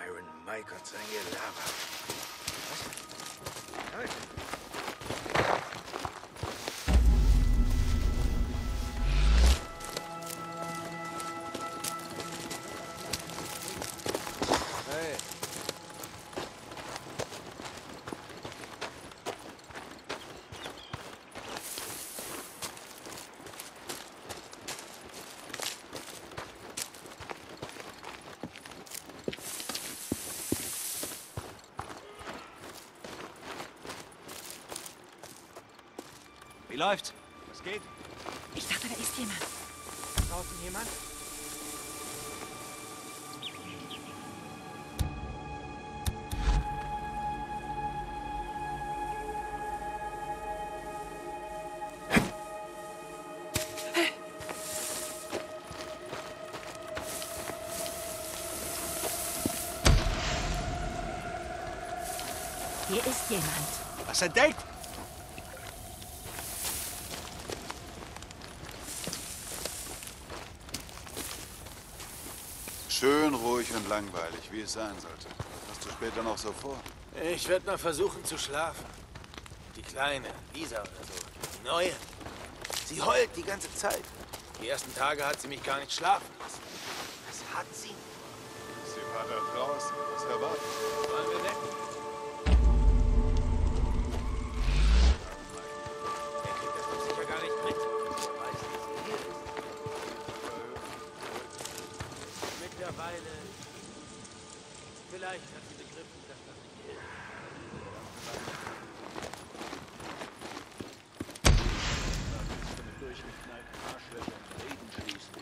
Iron Mike hat sein Gelaber. Was? Halt! Hey. Wie läuft's? Was geht? Ich dachte, da ist jemand. Draußen jemand? Hier ist jemand. Was entdeckt? Schön ruhig und langweilig, wie es sein sollte. Was hast du später noch so vor? Ich werde mal versuchen zu schlafen. Die Kleine, Lisa oder so. Die Neue. Sie heult die ganze Zeit. Die ersten Tage hat sie mich gar nicht schlafen lassen. Was hat sie? Sie war da draußen. Was erwartet? Wollen wir wecken? Er kriegt das doch sicher gar nicht mit. Er weiß, wie sie hier ist. Mittlerweile... Vielleicht hat sie begriffen, dass das nicht hilft. Durchgeknallten Arschlöcher und Reden schließen.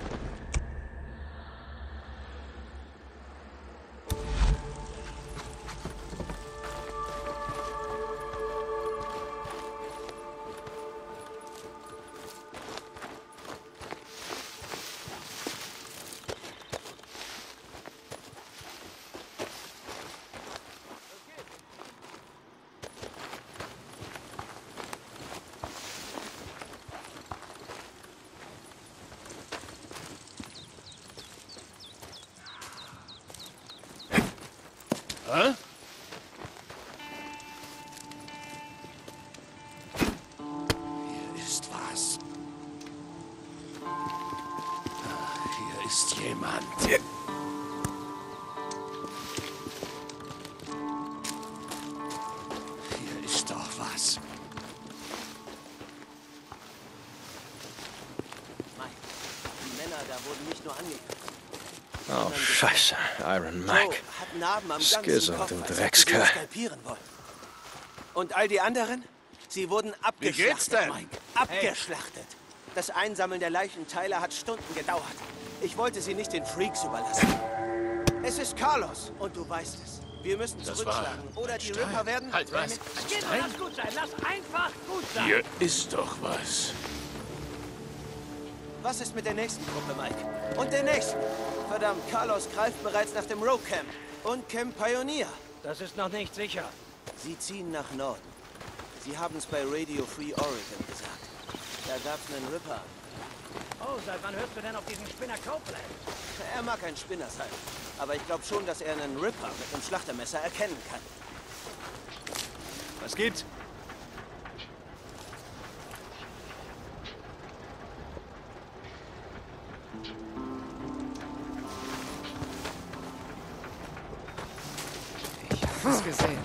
Hä? Hier ist was. Hier ist jemand. Hier ist doch was. Mike, die Männer da wurden nicht nur angegriffen. Oh, Scheiße. Iron Mike. Joe hat Narben am ganzen Skizzo, Kopf, du als ob Dreckskerl. sie ihn skalpieren wollen. Und all die anderen? Sie wurden abgeschlachtet, geht's denn? Mike. Abgeschlachtet. Das Einsammeln der Leichenteile hat Stunden gedauert. Ich wollte sie nicht den Freaks überlassen. Es ist Carlos und du weißt es. Wir müssen zurückschlagen. Oder die Ripper werden... Halt, was? Lass gut sein. Lass einfach gut sein. Hier ist doch was. Was ist mit der nächsten Gruppe, Mike? Und der nächsten? Verdammt, Carlos greift bereits nach dem Rogue Camp. Und Camp Pioneer. Das ist noch nicht sicher. Sie ziehen nach Norden. Sie haben es bei Radio Free Oregon gesagt. Da gab's einen Ripper. Oh, seit wann hörst du denn auf diesen Spinner Copeland? Er mag ein Spinner sein. Aber ich glaube schon, dass er einen Ripper mit einem Schlachtermesser erkennen kann. Was gibt's? Ich hab's gesehen.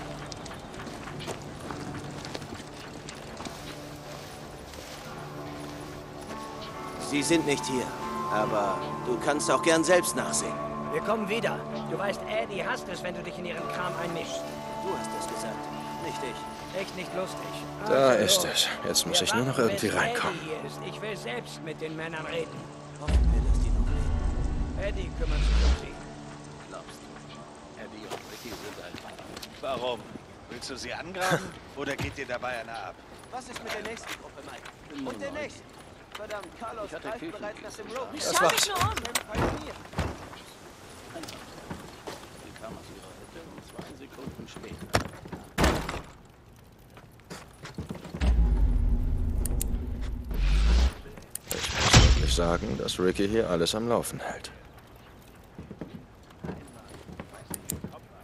Sie sind nicht hier. Aber du kannst auch gern selbst nachsehen. Wir kommen wieder. Du weißt, Eddie hasst es, wenn du dich in ihren Kram einmischst. Du hast es gesagt, nicht ich. Echt nicht lustig. Da Also, ist es. Jetzt muss wir ich nur noch warten, irgendwie bis reinkommen. Eddie hier ist. Ich will selbst mit den Männern reden. Hoffen wir, dass die noch leben. Eddie kümmert sich um sie. Glaubst du? Eddie und Ricky sind ein Paar. Warum? Willst du sie angraben oder geht dir dabei einer ab? Was ist mit der nächsten Gruppe, Mike? Und der nächsten? Verdammt, Carlos greift bereits nach dem Rogue. Ich schau mich nur um. Camp Pioneer. Sie kam aus ihrer Hütte und 2 Sekunden später. Ich muss wirklich sagen, dass Ricky hier alles am Laufen hält.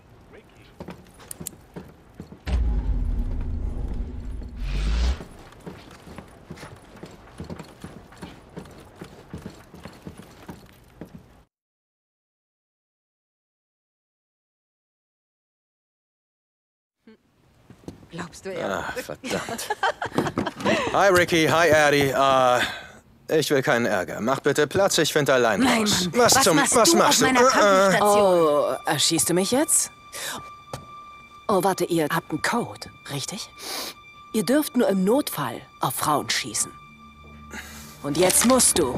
Glaubst du ja? Ah, verdammt. Hi, Ricky. Hi, Eddie. Ich will keinen Ärger. Mach bitte Platz, ich finde allein Nein, raus. Mann. Was machst du auf meiner Krankenstation? Oh, erschießt du mich jetzt? Oh, warte, ihr habt einen Code, richtig? Ihr dürft nur im Notfall auf Frauen schießen. Und jetzt musst du.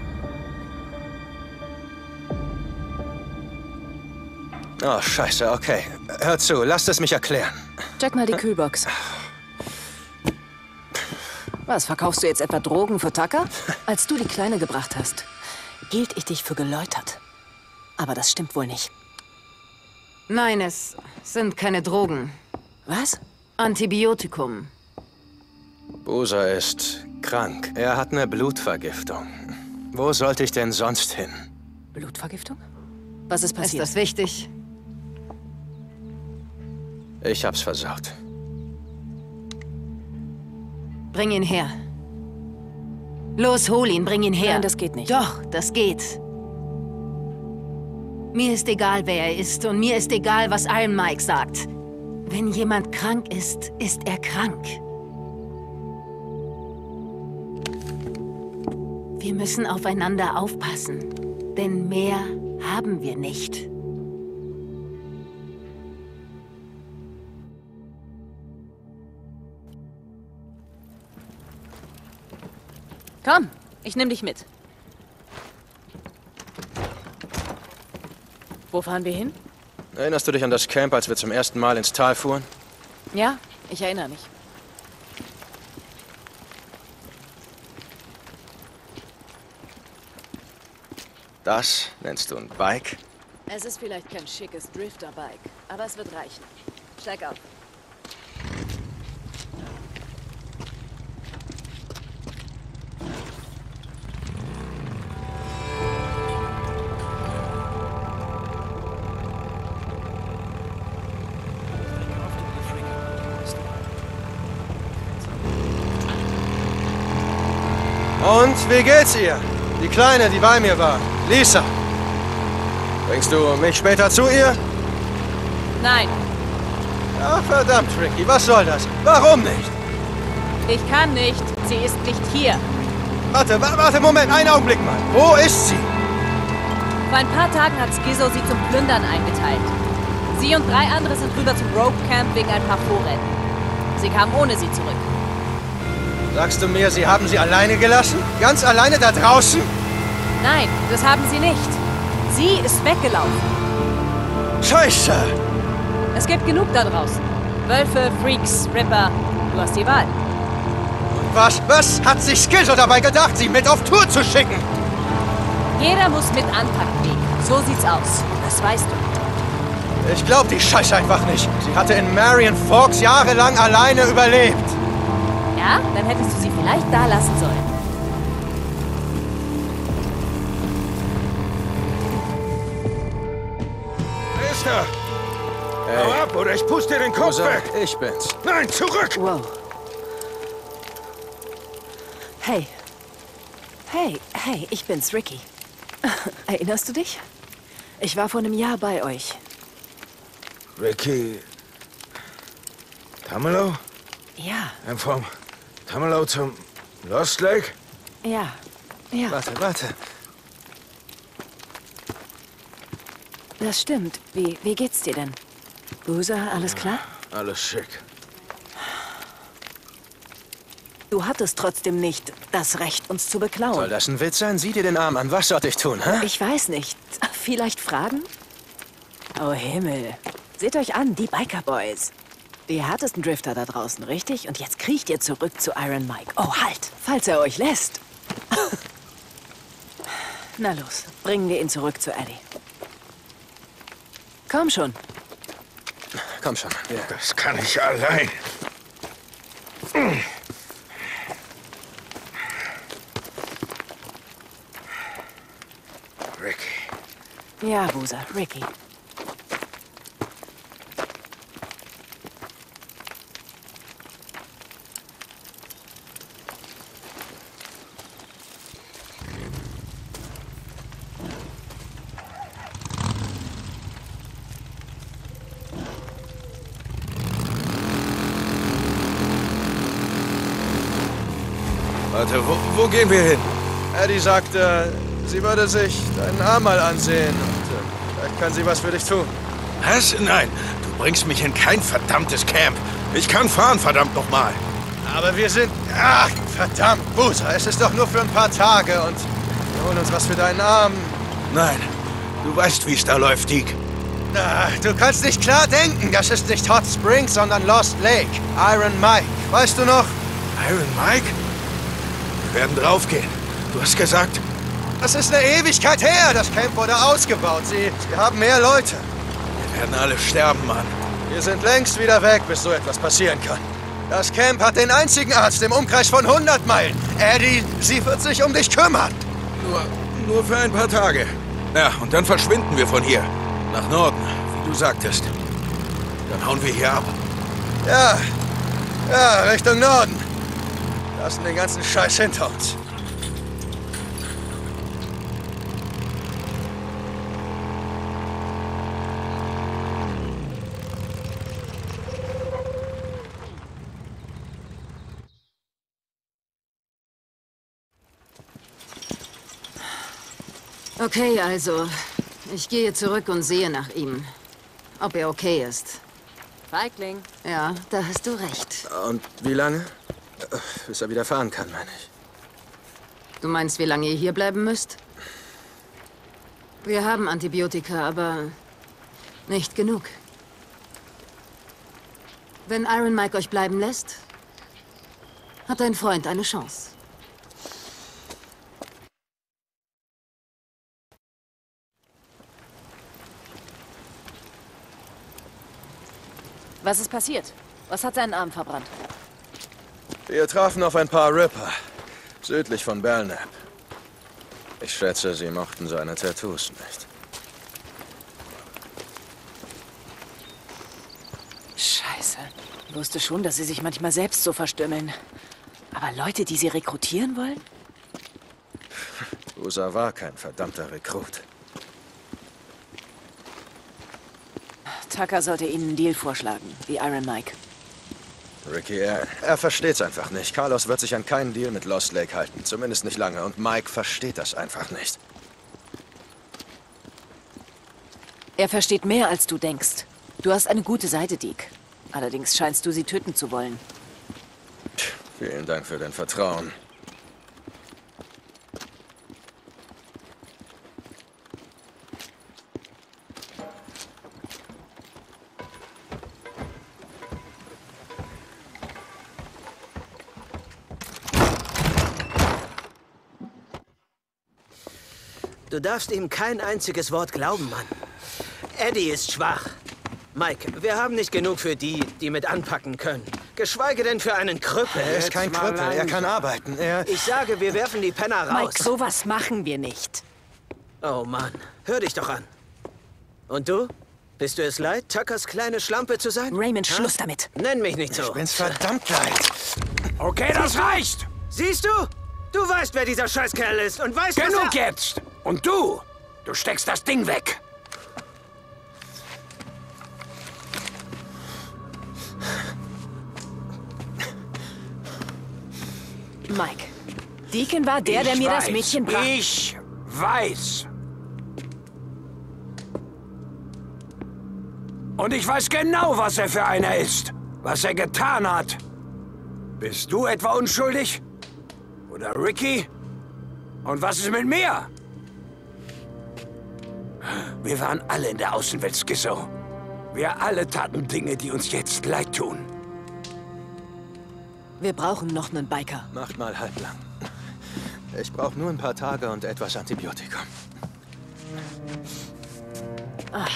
Oh, scheiße, okay. Hör zu, lasst es mich erklären. Check mal die Kühlbox. Was, verkaufst du jetzt etwa Drogen für Tucker? Als du die Kleine gebracht hast, hielt ich dich für geläutert. Aber das stimmt wohl nicht. Nein, es sind keine Drogen. Was? Antibiotikum. Boozer ist krank. Er hat eine Blutvergiftung. Wo sollte ich denn sonst hin? Blutvergiftung? Was ist passiert? Ist das wichtig? Ich hab's versaut. Bring ihn her. Los, hol ihn, bring ihn her. Nein, das geht nicht. Doch, das geht. Mir ist egal, wer er ist. Und mir ist egal, was Iron Mike sagt. Wenn jemand krank ist, ist er krank. Wir müssen aufeinander aufpassen. Denn mehr haben wir nicht. Komm, ich nehme dich mit. Wo fahren wir hin? Erinnerst du dich an das Camp, als wir zum ersten Mal ins Tal fuhren? Ja, ich erinnere mich. Das nennst du ein Bike? Es ist vielleicht kein schickes Drifter-Bike, aber es wird reichen. Steig auf. Und wie geht's ihr? Die Kleine, die bei mir war. Lisa. Bringst du mich später zu ihr? Nein, Ach, verdammt, Ricky. Was soll das? Warum nicht? ich kann nicht. Sie ist nicht hier. Warte, Moment. Einen Augenblick mal. Wo ist sie? Vor ein paar Tagen hat Schizo sie zum Plündern eingeteilt. Sie und 3 andere sind rüber zum Rogue Camp wegen ein paar Vorräten. Sie kamen ohne sie zurück. Sagst du mir, sie haben sie alleine gelassen? Ganz alleine da draußen? Nein, das haben sie nicht. Sie ist weggelaufen. Scheiße! Es gibt genug da draußen. Wölfe, Freaks, Ripper. Du hast die Wahl. Und was hat sich Schizo dabei gedacht, sie mit auf Tour zu schicken? Jeder muss mit anpacken, Lee. So sieht's aus. Das weißt du. Ich glaub die Scheiße einfach nicht. Sie hatte in Marion Forks jahrelang alleine überlebt. Ja? Dann hättest du sie vielleicht da lassen sollen. Wer ist da? Hau ab, oder ich puste dir den Kopf weg! Ich bin's. Nein, zurück! Wow. Hey. Hey, ich bin's, Ricky. Erinnerst du dich? Ich war vor einem Jahr bei euch. Ricky... Tamelow? Ja, Vom Tamelow zum Lost Lake? ja. Warte. Das stimmt. Wie geht's dir denn? Boozer, alles klar? Alles schick. Du hattest trotzdem nicht das Recht, uns zu beklauen. Soll das ein Witz sein? Sieh dir den Arm an. Was sollte ich tun, hä? Ich weiß nicht. Vielleicht fragen? Oh Himmel. Seht euch an, die Biker Boys. Die härtesten Drifter da draußen, richtig? Und jetzt kriecht ihr zurück zu Iron Mike. Oh, halt! Falls er euch lässt. Na los, bringen wir ihn zurück zu Eddie. Komm schon. Komm schon. Ja. Das kann ich allein. Ricky. Ja, Boozer, Ricky. Warte, wo gehen wir hin? Eddie sagte, sie würde sich deinen Arm mal ansehen und vielleicht kann sie was für dich tun. Was? Nein, du bringst mich in kein verdammtes Camp. Ich kann fahren, verdammt nochmal. Aber wir sind... Ach, verdammt, Boozer, es ist doch nur für ein paar Tage und wir holen uns was für deinen Arm. Nein, du weißt, wie es da läuft, Deke. Du kannst nicht klar denken. Das ist nicht Hot Springs, sondern Lost Lake. Iron Mike. Weißt du noch? Iron Mike? Wir werden draufgehen. Du hast gesagt... Das ist eine Ewigkeit her. Das Camp wurde ausgebaut. Sie haben mehr Leute. Wir werden alle sterben, Mann. Wir sind längst wieder weg, bis so etwas passieren kann. Das Camp hat den einzigen Arzt im Umkreis von 100 Meilen. Eddie, sie wird sich um dich kümmern. Nur für ein paar Tage. Ja, und dann verschwinden wir von hier. Nach Norden, wie du sagtest. Dann hauen wir hier ab. Ja, Richtung Norden. Lassen den ganzen Scheiß hinter uns. Okay, also, ich gehe zurück und sehe nach ihm. Ob er okay ist. Feigling. Ja, da hast du recht. Und wie lange? Bis er wieder fahren kann, meine ich. Du meinst, wie lange ihr hier bleiben müsst? Wir haben Antibiotika, aber nicht genug. Wenn Iron Mike euch bleiben lässt, hat dein Freund eine Chance. Was ist passiert? Was hat seinen Arm verbrannt? Wir trafen auf ein paar Ripper, südlich von Belknap. Ich schätze, sie mochten seine Tattoos nicht. Scheiße. Ich wusste schon, dass sie sich manchmal selbst so verstümmeln. Aber Leute, die sie rekrutieren wollen? Boozer war kein verdammter Rekrut. Tucker sollte ihnen einen Deal vorschlagen, wie Iron Mike. Ricky, er versteht's einfach nicht. Carlos wird sich an keinen Deal mit Lost Lake halten. Zumindest nicht lange. Und Mike versteht das einfach nicht. Er versteht mehr, als du denkst. Du hast eine gute Seite, Deke. Allerdings scheinst du sie töten zu wollen. Vielen Dank für dein Vertrauen. Du darfst ihm kein einziges Wort glauben, Mann. Eddie ist schwach. Mike, wir haben nicht genug für die, die mit anpacken können. Geschweige denn für einen Krüppel. Er ist kein Krüppel, er kann arbeiten. Ich sage, wir werfen die Penner raus. Mike, sowas machen wir nicht. Oh Mann, hör dich doch an. Und du? Bist du es leid, Tuckers kleine Schlampe zu sein? Raymond, Schluss damit. Nenn mich nicht so. Ich bin's verdammt leid. Okay, das reicht. Siehst du? Du weißt, wer dieser Scheißkerl ist und weißt, Genug jetzt. Und du steckst das Ding weg. Mike, Deacon war der mir das Mädchen brachte. Ich weiß. Und ich weiß genau, was er für einer ist. Was er getan hat. Bist du etwa unschuldig? Oder Ricky? Und was ist mit mir? Wir waren alle in der Außenwelt, Skizzo. Wir alle taten Dinge, die uns jetzt leid tun. Wir brauchen noch einen Biker. Macht mal halblang. Ich brauche nur ein paar Tage und etwas Antibiotikum. Ach.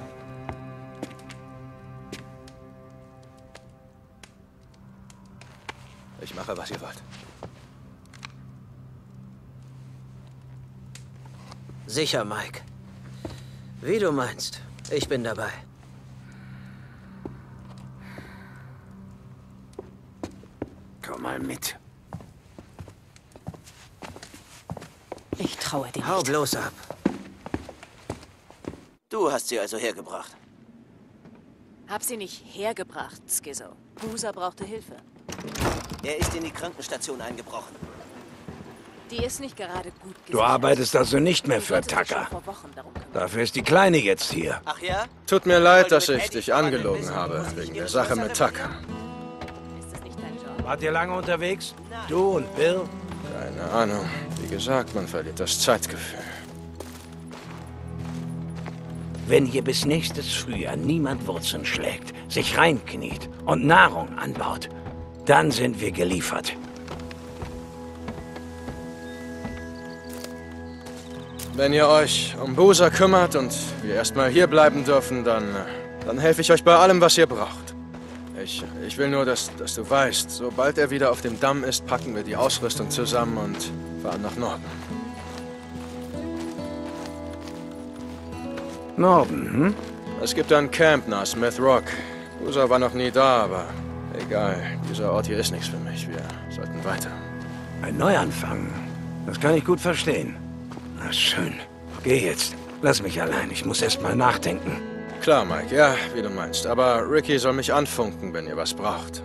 Ich mache, was ihr wollt. Sicher, Mike. Wie du meinst. Ich bin dabei. Komm mal mit. Ich traue dir nicht. Hau bloß ab. Du hast sie also hergebracht. Hab sie nicht hergebracht, Skizzo. Boozer brauchte Hilfe. Er ist in die Krankenstation eingebrochen. Die ist nicht gerade gut Du arbeitest also nicht mehr für Tucker. Dafür ist die Kleine jetzt hier. Ach ja? Tut mir leid, dass ich dich angelogen habe, wegen der Sache mit Tucker. Wart ihr lange unterwegs? Du und Bill? Keine Ahnung. Wie gesagt, man verliert das Zeitgefühl. Wenn hier bis nächstes Frühjahr niemand Wurzeln schlägt, sich reinkniet und Nahrung anbaut, dann sind wir geliefert. Wenn ihr euch um Boozer kümmert und wir erstmal hier bleiben dürfen, dann helfe ich euch bei allem, was ihr braucht. Ich will nur, dass du weißt, sobald er wieder auf dem Damm ist, packen wir die Ausrüstung zusammen und fahren nach Norden. Norden, hm? Es gibt ein Camp nahe Smith Rock. Boozer war noch nie da, aber egal. Dieser Ort hier ist nichts für mich. Wir sollten weiter. Ein Neuanfang. Das kann ich gut verstehen. Na schön. Geh jetzt. Lass mich allein. Ich muss erst mal nachdenken. Klar, Mike. Ja, wie du meinst. Aber Ricky soll mich anfunken, wenn ihr was braucht.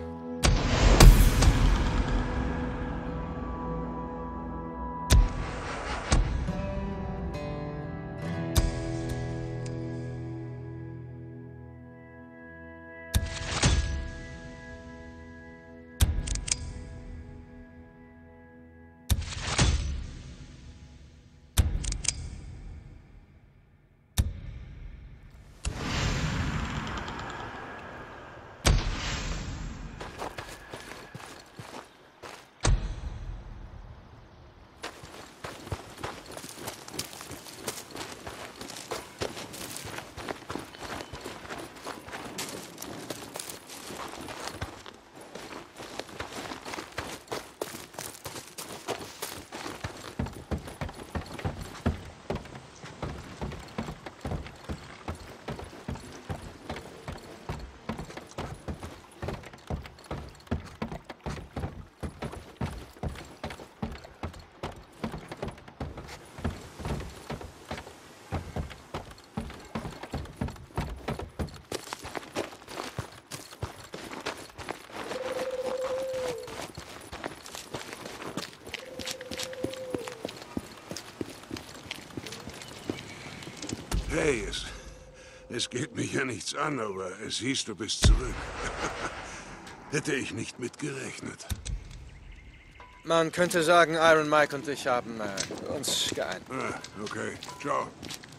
Hey, es geht mich ja nichts an, aber es hieß, du bist zurück. Hätte ich nicht mit gerechnet. Man könnte sagen, Iron Mike und ich haben uns geeinigt. Ah, okay. Ciao.